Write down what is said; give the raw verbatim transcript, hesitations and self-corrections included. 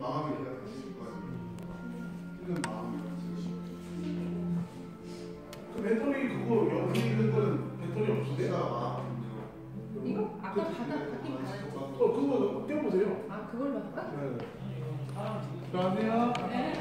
마음이 내가 다칠 거 아니에요. 틀린 마음이 그 배터리 그거 여기 있는 거는 배터리 없으세요? 제가 마음은요. 이거? 아까 받아 받긴 받았죠. 어 그거 껴보세요. 아 그걸로 할까? 네. 안녕하세요. 네.